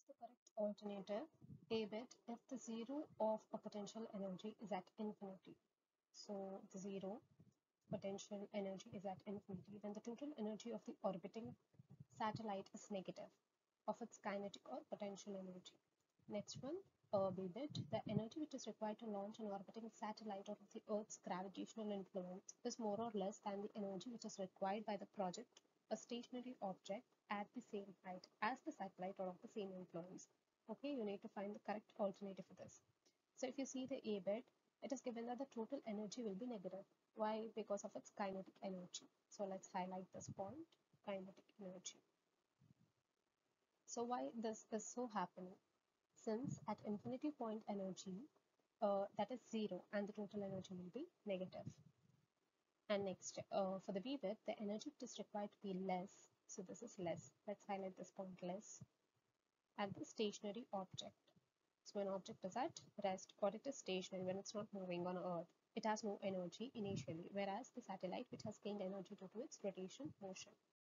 the correct alternative? A bit if the zero of a potential energy is at infinity. So the zero potential energy is at infinity, then the total energy of the orbiting satellite is negative of its kinetic or potential energy. Next one, B bit, the energy which is required to launch an orbiting satellite out of the Earth's gravitational influence is more or less than the energy which is required by the project, a stationary object at the same height as the satellite or of the same influence. Okay, you need to find the correct alternative for this. So if you see the A bit, it is given that the total energy will be negative. Why? Because of its kinetic energy. So let's highlight this point, kinetic energy. So why this is so happening? Since at infinity point energy, that is zero and the total energy will be negative. And next, for the B bit, the energy which is required to be less. So this is less. Let's highlight this point less at the stationary object. So when object is at rest or it is stationary when it's not moving on Earth, it has no energy initially, whereas the satellite which has gained energy due to its rotation motion.